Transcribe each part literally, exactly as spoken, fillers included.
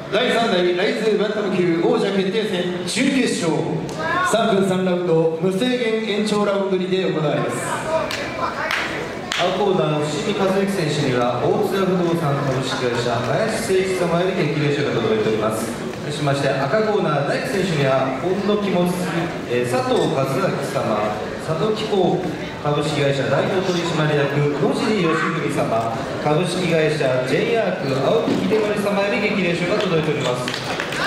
だいさん代ライズバンタム級王者決定戦準決勝さんぶんさんラウンド無制限延長ラウンドにて行われます。 青コーナー伏見和之選手には大津田不動産株式会社林誠一様より激励書が届いております。対しまして赤コーナー大工選手には本の気持ち、えー、佐藤和明様、佐渡機構株式会社代表取締役野尻義文様、株式会社 ジェイアーク 青木秀丸様より激励書が届いております。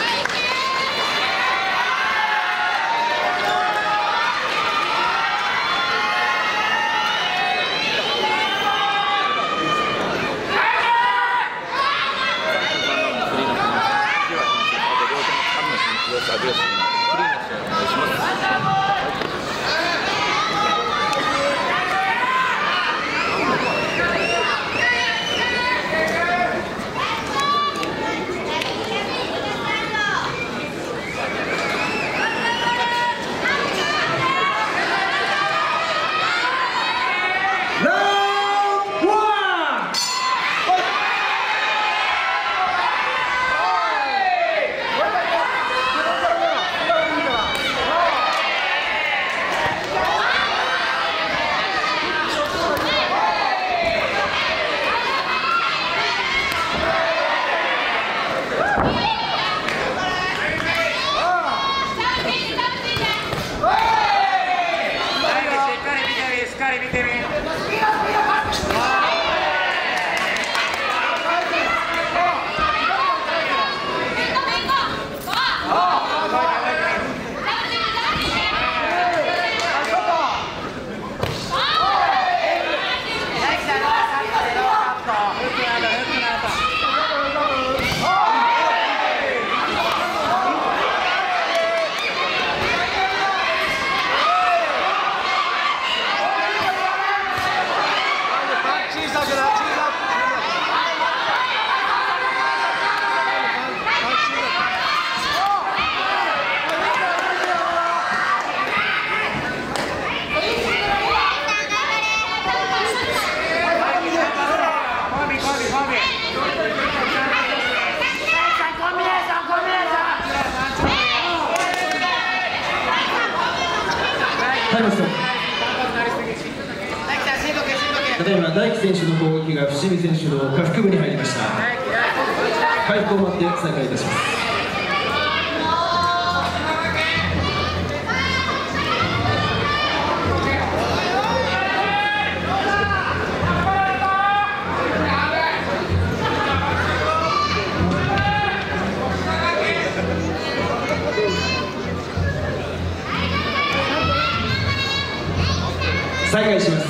ただいま大輝選手の攻撃が伏見選手の下腹部に入りました。回復を待って再開いたします。再開します。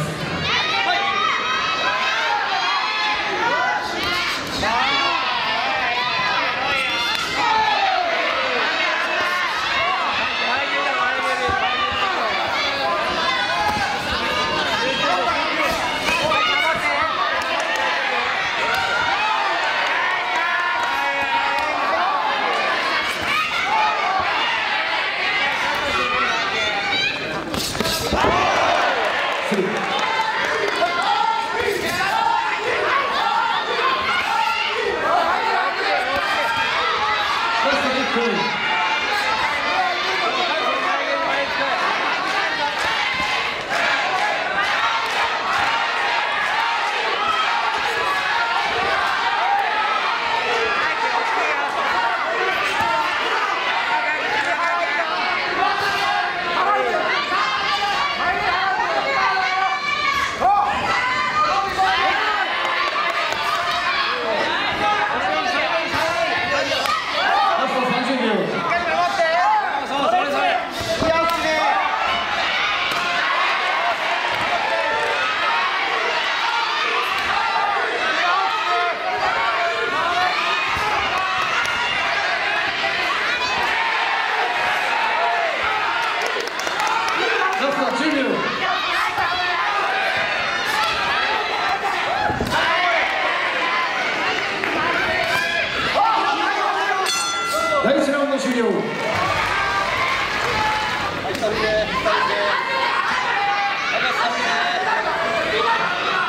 第一ラウンド終了。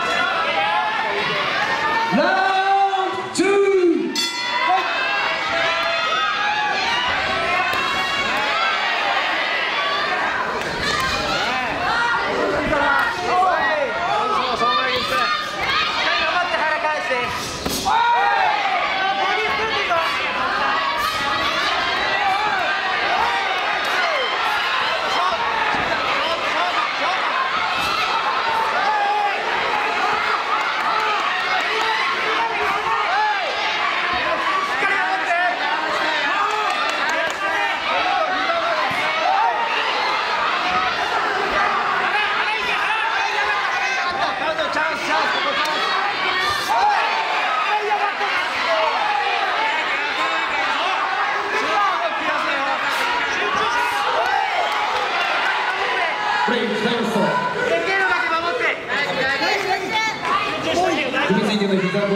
ラウンドツー。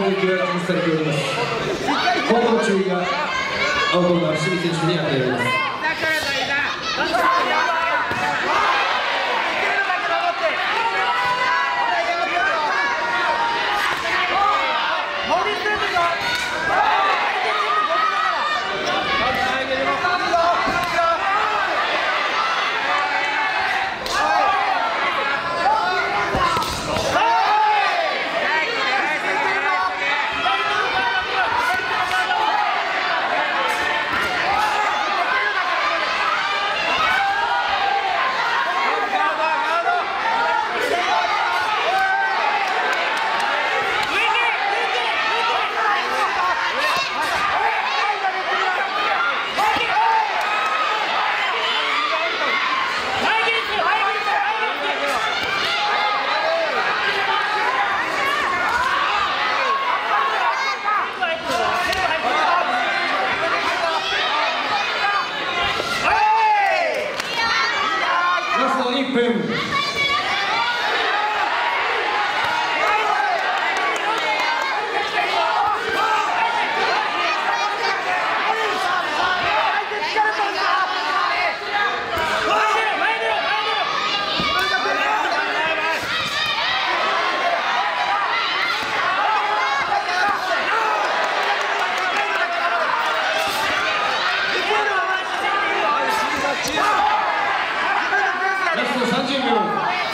攻撃が禁止されております。後方注意が青コーナー伏見選手に与えられます。いっぷん。ラストさんじゅうびょう。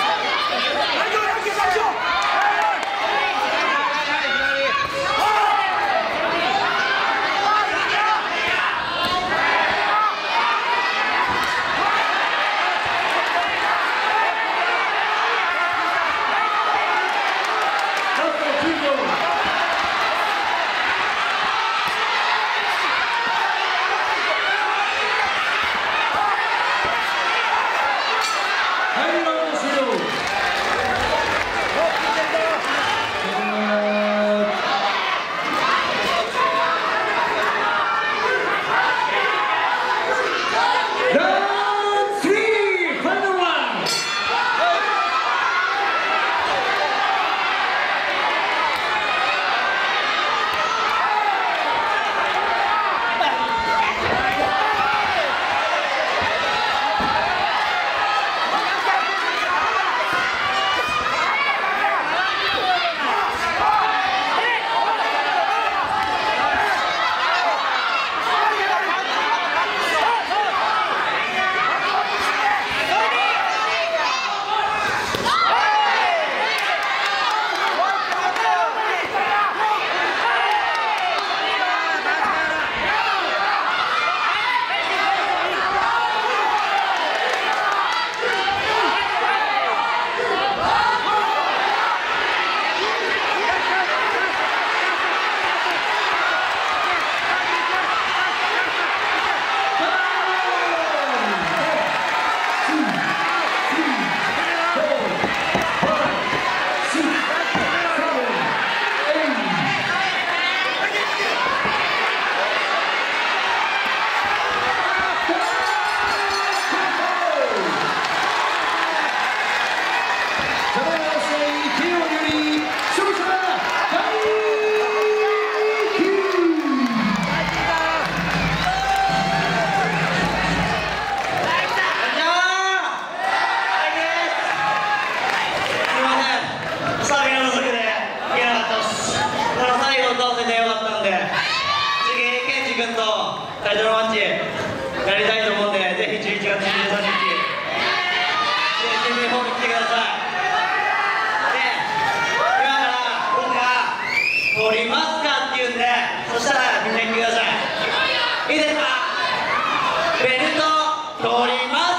タイトルマッチやりたいと思うんで、ぜひじゅういちがつにじゅうさんにち シーエスエム の方に来てください。で、今から僕が取りますかって言うんで、そしたらみんな言ってください。いいですか？ベルト取ります